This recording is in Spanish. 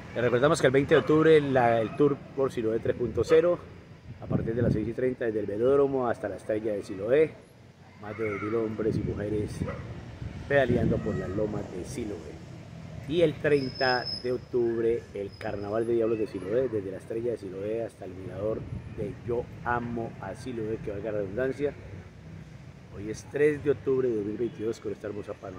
Les recordamos que el 20 de octubre el Tour por Siloé 3.0, a partir de las 6:30 desde el velódromo hasta la estrella de Siloé, más de 2.000 hombres y mujeres pedaleando por las lomas de Siloé. Y el 30 de octubre el Carnaval de Diablos de Siloé, desde la estrella de Siloé hasta el mirador de Yo Amo a Siloé, que valga la redundancia. Hoy es 3 de octubre de 2022 con esta hermosa